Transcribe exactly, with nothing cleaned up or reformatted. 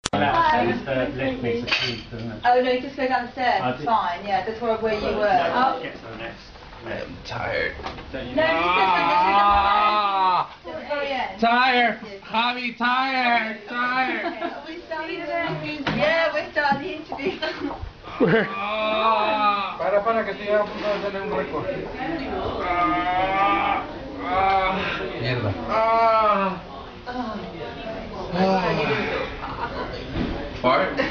It's the lift needs a key, doesn't it? Oh no, you just go down the stairs. It's fine. Yeah, that's where where you were. Oh. Get to the next. I'm tired. No, you ah! Tired. Javi, tired. Tired. Are we starting the interview? Yeah, we're starting the interview. Para, para, que estoy a punto de hacerle un récord. Mierda. Fart?